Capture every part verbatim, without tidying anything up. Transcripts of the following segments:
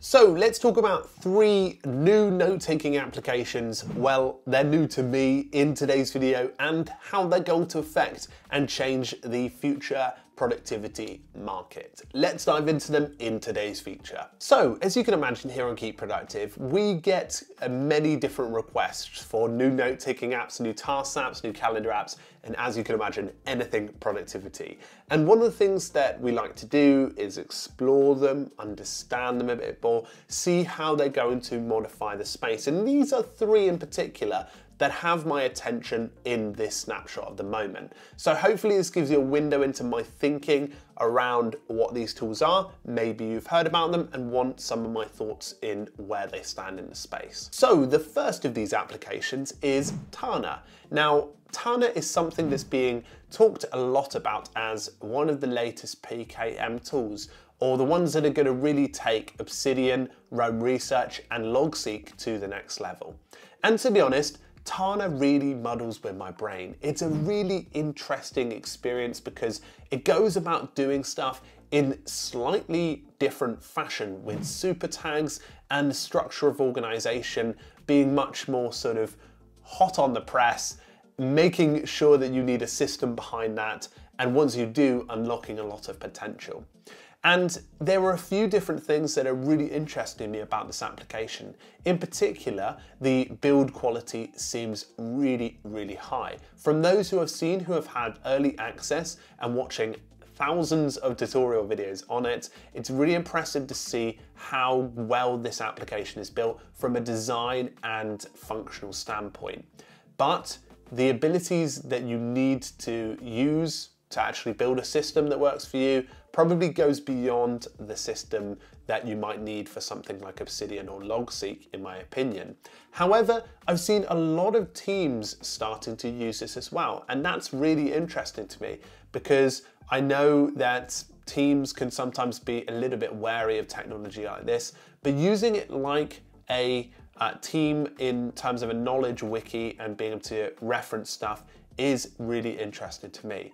So let's talk about three new note-taking applications. Well, they're new to me in today's video and how they're going to affect and change the future productivity market. Let's dive into them in today's feature. So, as you can imagine here on Keep Productive, we get many different requests for new note-taking apps, new task apps, new calendar apps, and as you can imagine, anything productivity. And one of the things that we like to do is explore them, understand them a bit more, see how they're going to modify the space. And these are three in particular that have my attention in this snapshot of the moment. So hopefully this gives you a window into my thinking around what these tools are. Maybe you've heard about them and want some of my thoughts in where they stand in the space. So the first of these applications is Tana. Now, Tana is something that's being talked a lot about as one of the latest P K M tools, or the ones that are going to really take Obsidian, Roam Research, and Logseek to the next level. And to be honest, Tana really muddles with my brain. It's a really interesting experience because it goes about doing stuff in slightly different fashion, with super tags and the structure of organization being much more sort of hot on the press, making sure that you need a system behind that, and once you do, unlocking a lot of potential. And there were a few different things that are really interesting me about this application. In particular, the build quality seems really, really high. From those who have seen, who have had early access and watching thousands of tutorial videos on it, it's really impressive to see how well this application is built from a design and functional standpoint. But the abilities that you need to use to actually build a system that works for you probably goes beyond the system that you might need for something like Obsidian or Logseek, in my opinion. However, I've seen a lot of teams starting to use this as well, and that's really interesting to me because I know that teams can sometimes be a little bit wary of technology like this, but using it like a uh, team in terms of a knowledge wiki and being able to reference stuff is really interesting to me.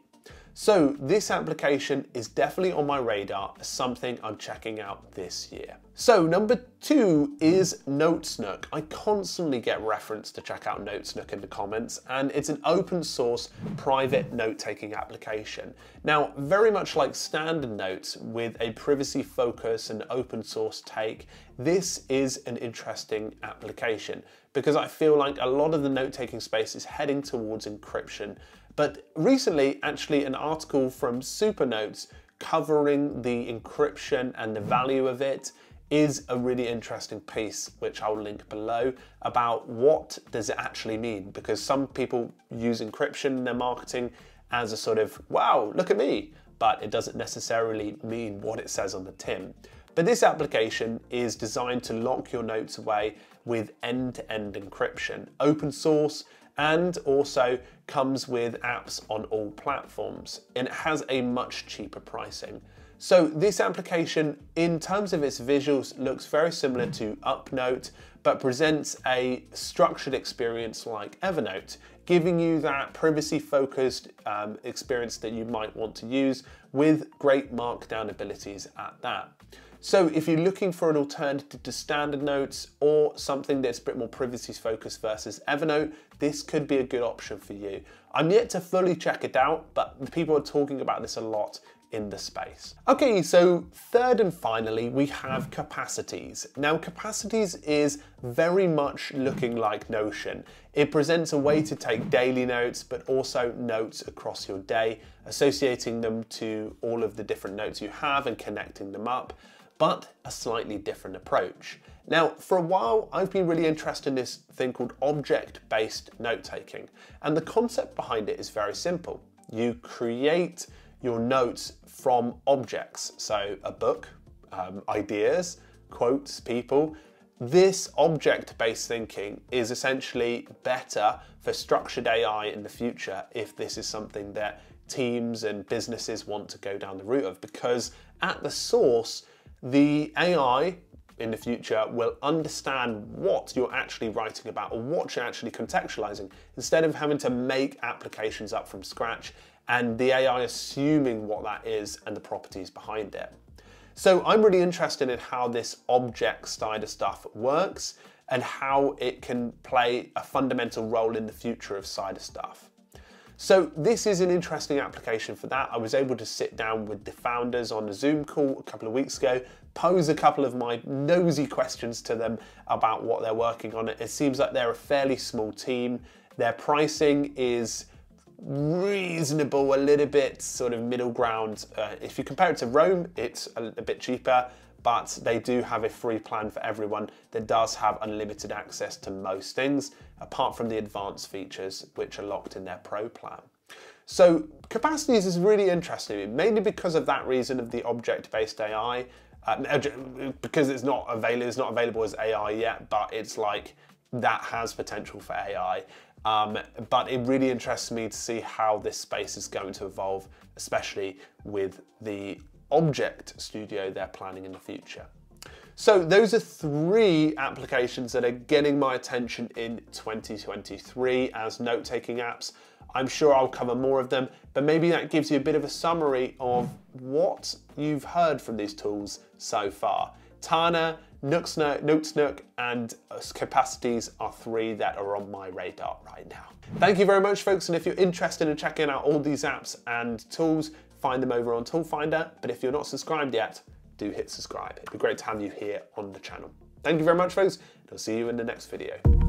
So this application is definitely on my radar as something I'm checking out this year. So number two is Nook. I constantly get referenced to check out Nook in the comments, and it's an open source private note-taking application. Now, very much like standard notes with a privacy focus and open source take, this is an interesting application because I feel like a lot of the note-taking space is heading towards encryption. But recently, actually, an article from Supernotes covering the encryption and the value of it is a really interesting piece, which I'll link below, about what does it actually mean, because some people use encryption in their marketing as a sort of, wow, look at me, but it doesn't necessarily mean what it says on the tin. But this application is designed to lock your notes away with end-to-end encryption, open source, and also comes with apps on all platforms, and it has a much cheaper pricing. So this application, in terms of its visuals, looks very similar to UpNote, but presents a structured experience like Evernote, giving you that privacy-focused um, experience that you might want to use with great markdown abilities at that. So if you're looking for an alternative to standard notes or something that's a bit more privacy focused versus Evernote, this could be a good option for you. I'm yet to fully check it out, but people are talking about this a lot in the space. Okay, so third and finally, we have Capacities. Now, Capacities is very much looking like Notion. It presents a way to take daily notes, but also notes across your day, associating them to all of the different notes you have and connecting them up, but a slightly different approach. Now, for a while, I've been really interested in this thing called object-based note-taking, and the concept behind it is very simple. You create your notes from objects, so a book, um, ideas, quotes, people. This object-based thinking is essentially better for structured A I in the future if this is something that teams and businesses want to go down the route of, because at the source, the A I in the future will understand what you're actually writing about or what you're actually contextualizing, instead of having to make applications up from scratch and the A I assuming what that is and the properties behind it. So I'm really interested in how this object side of stuff works and how it can play a fundamental role in the future of side of stuff. So this is an interesting application for that. I was able to sit down with the founders on a Zoom call a couple of weeks ago, pose a couple of my nosy questions to them about what they're working on. It seems like they're a fairly small team. Their pricing is reasonable, a little bit sort of middle ground. Uh, if you compare it to Roam, it's a, a bit cheaper, but they do have a free plan for everyone that does have unlimited access to most things, apart from the advanced features, which are locked in their Pro plan. So Capacities is really interesting, mainly because of that reason of the object-based A I, uh, because it's not available, it's not available as A I yet, but it's like that has potential for A I. Um, but it really interests me to see how this space is going to evolve, especially with the object studio they're planning in the future. So those are three applications that are getting my attention in twenty twenty-three as note-taking apps. I'm sure I'll cover more of them, but maybe that gives you a bit of a summary of what you've heard from these tools so far. Tana, Nook, Nook, and Capacities are three that are on my radar right now. Thank you very much, folks, and if you're interested in checking out all these apps and tools, find them over on Toolfinder, but if you're not subscribed yet, do hit subscribe. It'd be great to have you here on the channel. Thank you very much, folks, and I'll see you in the next video.